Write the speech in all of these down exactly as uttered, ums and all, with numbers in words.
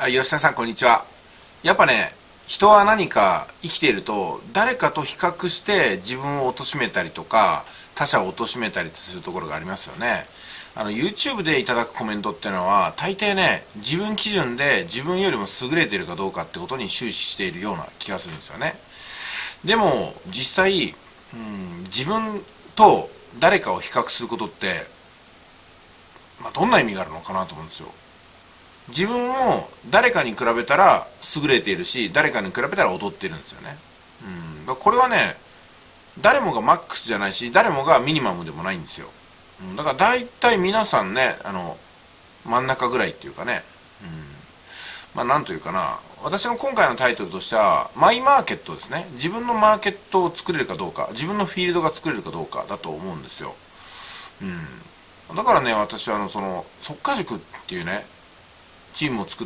あ、吉田さん、こんにちは。やっぱね、人は何か生きていると、誰かと比較して自分を貶めたりとか、他者を貶めたりするところがありますよね。あの、YouTube でいただくコメントっていうのは、大抵ね、自分基準で自分よりも優れているかどうかってことに終始しているような気がするんですよね。でも、実際、うん、自分と誰かを比較することって、まあ、どんな意味があるのかなと思うんですよ。自分も誰かに比べたら優れているし、誰かに比べたら劣っているんですよね。うん、だからこれはね、誰もがマックスじゃないし、誰もがミニマムでもないんですよ。うん、だから大体皆さんね、あの真ん中ぐらいっていうかね、うん、まあなんというかな、私の今回のタイトルとしてはマイマーケットですね。自分のマーケットを作れるかどうか、自分のフィールドが作れるかどうかだと思うんですよ。うん、だからね、私はあのその速稼塾っていうねチームを作って、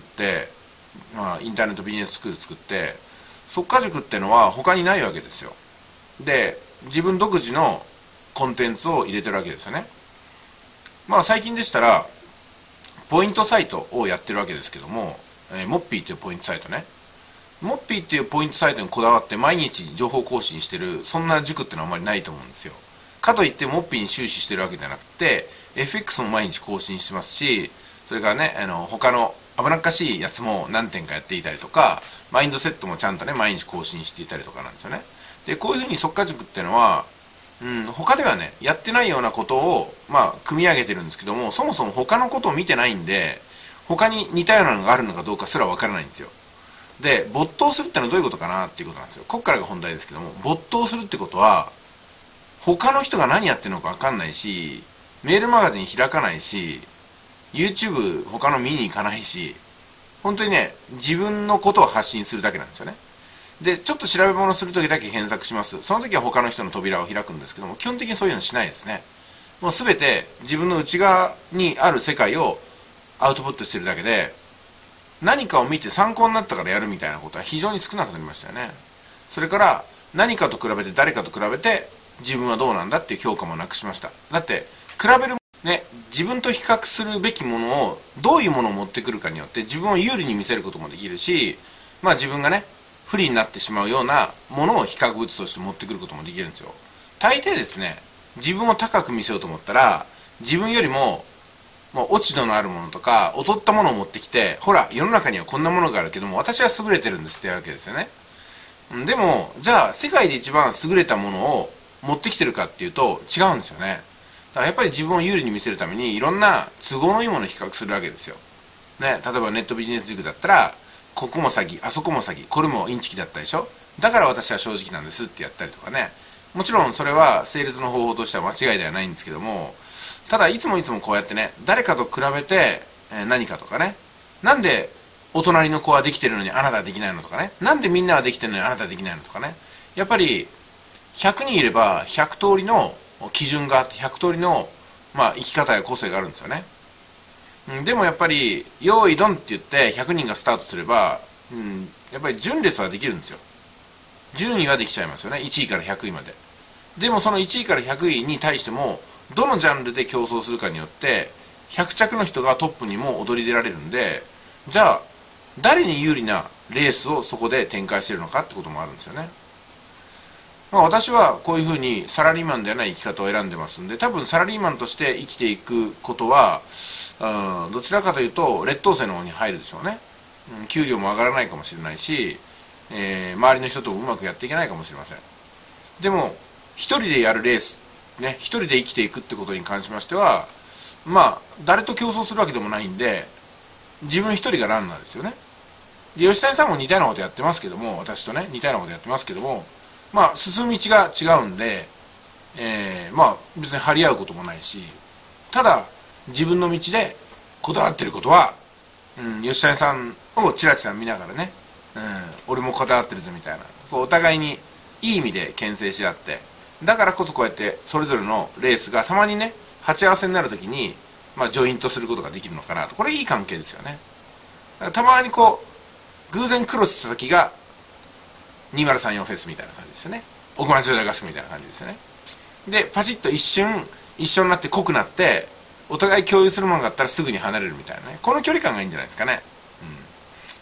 まあ、インターネットビジネススクール作って、速稼塾ってのは他にないわけですよ。で、自分独自のコンテンツを入れてるわけですよね。まあ最近でしたらポイントサイトをやってるわけですけども、えー、モッピーっていうポイントサイトね、モッピーっていうポイントサイトにこだわって毎日情報更新してる、そんな塾ってのはあんまりないと思うんですよ。かといってモッピーに終始してるわけじゃなくて、 エフエックス も毎日更新してますし、それからね、あの他の危なっかしいやつも何点かやっていたりとか、マインドセットもちゃんとね毎日更新していたりとかなんですよね。で、こういうふうに速稼塾っていうのは、うん、他ではねやってないようなことをまあ組み上げてるんですけども、そもそも他のことを見てないんで、他に似たようなのがあるのかどうかすらわからないんですよ。で、没頭するってのはどういうことかなっていうことなんですよ。こっからが本題ですけども、没頭するってことは他の人が何やってるのかわかんないし、メールマガジン開かないし、YouTube 他の見に行かないし、本当にね、自分のことを発信するだけなんですよね。で、ちょっと調べ物するときだけ検索します。その時は他の人の扉を開くんですけども、基本的にそういうのしないですね。もうすべて自分の内側にある世界をアウトプットしてるだけで、何かを見て参考になったからやるみたいなことは非常に少なくなりましたよね。それから何かと比べて、誰かと比べて自分はどうなんだっていう評価もなくしました。だって比べるね、自分と比較するべきものをどういうものを持ってくるかによって自分を有利に見せることもできるし、まあ自分がね不利になってしまうようなものを比較物として持ってくることもできるんですよ。大抵ですね、自分を高く見せようと思ったら、自分よりももう落ち度のあるものとか劣ったものを持ってきて、ほら世の中にはこんなものがあるけども私は優れてるんですってわけですよね。でもじゃあ世界で一番優れたものを持ってきてるかっていうと違うんですよね。だからやっぱり自分を有利に見せるためにいろんな都合のいいものを比較するわけですよ。ね、例えばネットビジネス塾だったら、ここも詐欺、あそこも詐欺、これもインチキだったでしょ、だから私は正直なんですってやったりとかね。もちろんそれはセールスの方法としては間違いではないんですけども、ただいつもいつもこうやってね、誰かと比べて、えー、何かとかね、なんでお隣の子はできてるのにあなたはできないのとかね、なんでみんなはできてるのにあなたはできないのとかね。やっぱりひゃくにんいればひゃく通りの基準があって、ひゃく通りの、まあ、生き方や個性があるんですよね。うん、でもやっぱり用意ドンって言ってひゃくにんがスタートすれば、うん、やっぱり順列はできるんですよ。順位はできちゃいますよね、いちいからひゃくいまで。でもそのいちいからひゃくいに対してもどのジャンルで競争するかによってひゃく着の人がトップにも躍り出られるんで、じゃあ誰に有利なレースをそこで展開しているのかってこともあるんですよね。まあ、私はこういうふうにサラリーマンではない生き方を選んでますんで、多分サラリーマンとして生きていくことは、うん、どちらかというと劣等生の方に入るでしょうね。うん、給料も上がらないかもしれないし、えー、周りの人ともうまくやっていけないかもしれません。でも一人でやるレースね、一人で生きていくってことに関しましては、まあ誰と競争するわけでもないんで、自分一人がランナーですよね。で、吉谷さんも似たようなことやってますけども、私とね似たようなことやってますけども、まあ進む道が違うんで、えー、まあ別に張り合うこともないし、ただ自分の道でこだわってることは、うん、吉谷さんをチラチラ見ながらね、うん、俺もこだわってるぞみたいな、こうお互いにいい意味で牽制し合って、だからこそこうやってそれぞれのレースがたまにね鉢合わせになるときに、まあ、ジョイントすることができるのかなと。これいい関係ですよね。たまにこう偶然クロスした時がにせんさんじゅうよんフェスみたいな感じですよね。億万長者合宿みたいな感じですよね。でパチッと一瞬一緒になって濃くなって、お互い共有するものがあったらすぐに離れるみたいなね、この距離感がいいんじゃないですかね。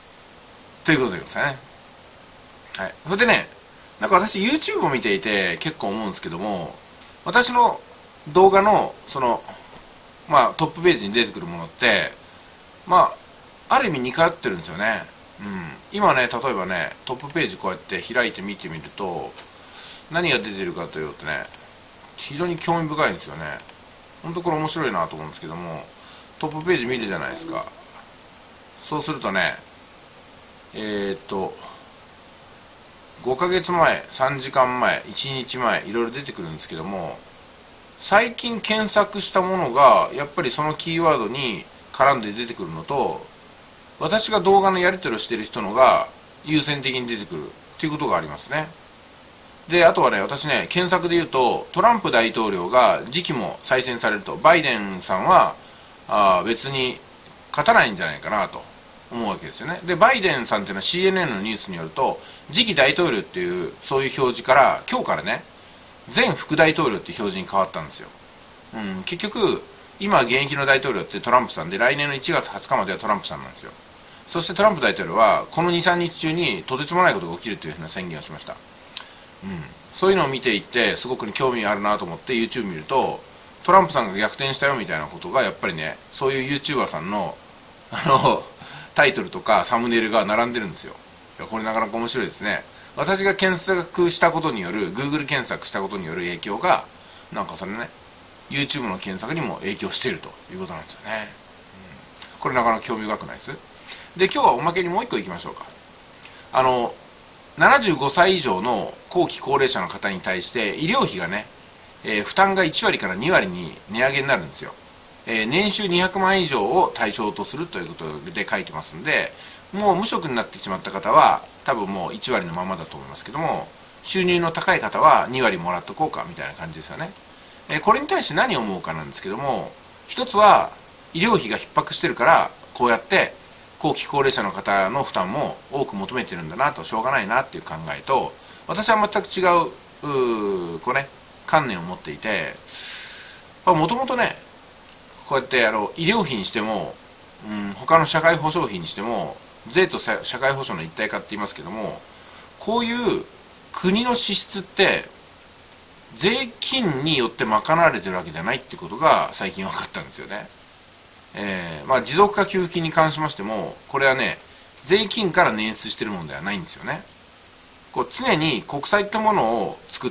ということでございますね。はい。それでね、なんか私 YouTube を見ていて結構思うんですけども、私の動画のそのまあトップページに出てくるものって、まあある意味似通ってるんですよね。うん。今ね、例えばね、トップページこうやって開いて見てみると、何が出てるかというとね、非常に興味深いんですよね。本当これ面白いなと思うんですけども、トップページ見るじゃないですか。そうするとね、えー、っとごかげつまえ、さんじかんまえ、いちにちまえ、いろいろ出てくるんですけども、最近検索したものがやっぱりそのキーワードに絡んで出てくるのと、私が動画のやり取りをしている人のが優先的に出てくるっていうことがありますね。で、あとはね、私ね、検索で言うと、トランプ大統領が次期も再選されると、バイデンさんはあ別に勝たないんじゃないかなと思うわけですよね。で、バイデンさんっていうのは シーエヌエヌ のニュースによると、次期大統領っていうそういう表示から、今日からね、前副大統領っていう表示に変わったんですよ。うん、結局、今現役の大統領ってトランプさんで、来年のいちがつはつかまではトランプさんなんですよ。そしてトランプ大統領は、このに、さんにち中にとてつもないことが起きるというふうな宣言をしました。うん、そういうのを見ていってすごく興味あるなと思って YouTube 見ると、トランプさんが逆転したよみたいなことがやっぱりね、そういう YouTuber さんのあのタイトルとかサムネイルが並んでるんですよ。いや、これなかなか面白いですね。私が検索したことによる Google 検索したことによる影響がなんかそれね YouTube の検索にも影響しているということなんですよね。うん、これなかなか興味深くないです？で、今日はおまけにもう一個いきましょうか。あのななじゅうごさい以上の後期高齢者の方に対して医療費がね、えー、負担がいちわりからにわりに値上げになるんですよ。えー、年収にひゃくまんえん以上を対象とするということで書いてますんで、もう無職になってしまった方は多分もういちわりのままだと思いますけども、収入の高い方はにわりもらっとこうかみたいな感じですよね。えー、これに対して何を思うかなんですけども、一つは医療費が逼迫してるからこうやって後期高齢者の方の負担も多く求めてるんだなと、しょうがないなっていう考えと、私は全く違う、うこうね、観念を持っていて、もともとね、こうやってあの医療費にしても、うん、他の社会保障費にしても、税と社会保障の一体化って言いますけども、こういう国の支出って税金によって賄われてるわけじゃないってことが最近分かったんですよね。えーまあ、持続化給付金に関しましても、これはね、税金から捻出してるものではないんですよね。こう常に国債ってものを作って、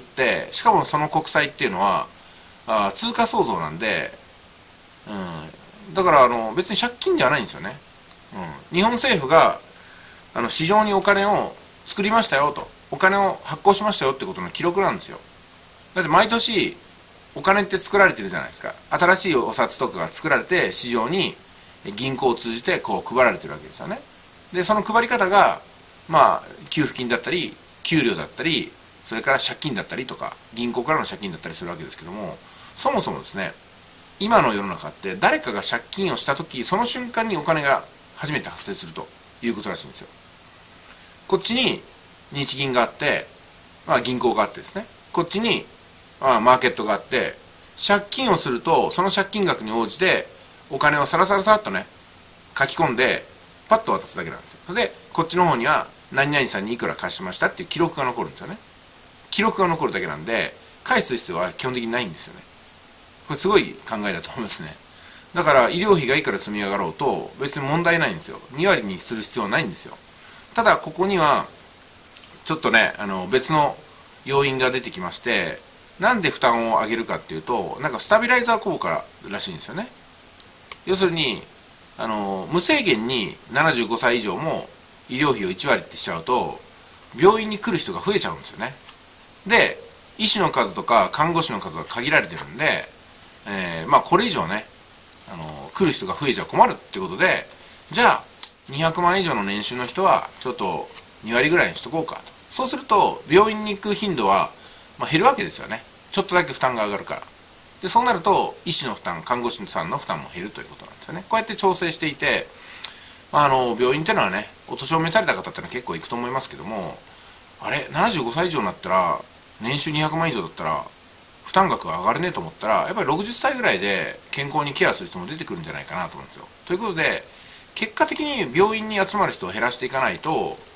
しかもその国債っていうのはあ通貨創造なんで、うん、だからあの別に借金ではないんですよね。うん、日本政府があの市場にお金を作りましたよと、お金を発行しましたよってことの記録なんですよ。だって毎年お金って作られてるじゃないですか。新しいお札とかが作られて市場に銀行を通じてこう配られてるわけですよね。で、その配り方がまあ給付金だったり給料だったり、それから借金だったりとか銀行からの借金だったりするわけですけども、そもそもですね、今の世の中って誰かが借金をした時、その瞬間にお金が初めて発生するということらしいんですよ。こっちに日銀があって、まあ、銀行があってですね、こっちにまあ、マーケットがあって、借金をするとその借金額に応じてお金をサラサラサラっとね書き込んでパッと渡すだけなんですよ。それでこっちの方には何々さんにいくら貸しましたっていう記録が残るんですよね。記録が残るだけなんで返す必要は基本的にないんですよね。これすごい考えだと思いますね。だから医療費がいくら積み上がろうと別に問題ないんですよ。にわりにする必要はないんですよ。ただここにはちょっとね、あの別の要因が出てきまして、なんで負担を上げるかっていうと、なんかスタビライザー効果らしいんですよね。要するにあの無制限にななじゅうごさい以上も医療費をいちわりってしちゃうと病院に来る人が増えちゃうんですよね。で、医師の数とか看護師の数が限られてるんで、えー、まあこれ以上ね、あの来る人が増えちゃ困るっていうことで、じゃあにひゃくまん以上の年収の人はちょっとにわりぐらいにしとこうかと。そうすると病院に行く頻度はまあ減るわけですよね。ちょっとだけ負担が上がるから。で、そうなると医師の負担、看護師さんの負担も減るということなんですよね。こうやって調整していて、まあ、あの病院っていうのはね、お年を召された方ってのは結構行くと思いますけども、あれななじゅうごさい以上になったら年収にひゃくまん以上だったら負担額が上がるねと思ったら、やっぱりろくじゅっさいぐらいで健康にケアする人も出てくるんじゃないかなと思うんですよ。ということで結果的に病院に集まる人を減らしていかないと、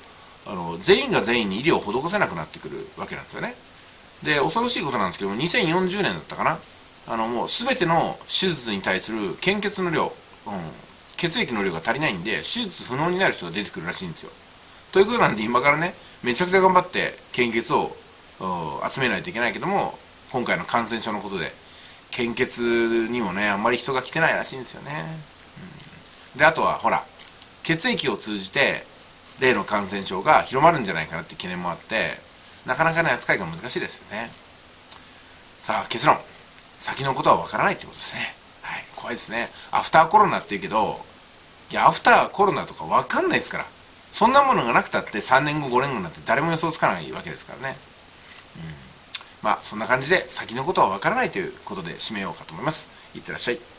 あの全員が全員に医療を施せなくなってくるわけなんですよね。で恐ろしいことなんですけども、にせんよんじゅうねんだったかな、あのもう全ての手術に対する献血の量、うん、血液の量が足りないんで手術不能になる人が出てくるらしいんですよ。ということなんで、今からねめちゃくちゃ頑張って献血を集めないといけないけども、今回の感染症のことで献血にもねあんまり人が来てないらしいんですよね、うん、であとはほら血液を通じて例の感染症が広まるんじゃないかなって懸念もあって、なかなかね扱いが難しいですよね。さあ結論、先のことは分からないってことですね。はい、怖いですね。アフターコロナって言うけど、いやアフターコロナとか分かんないですから。そんなものがなくたってさんねんごごねんごなんて誰も予想つかないわけですからね。うん、まあそんな感じで先のことは分からないということで締めようかと思います。いってらっしゃい。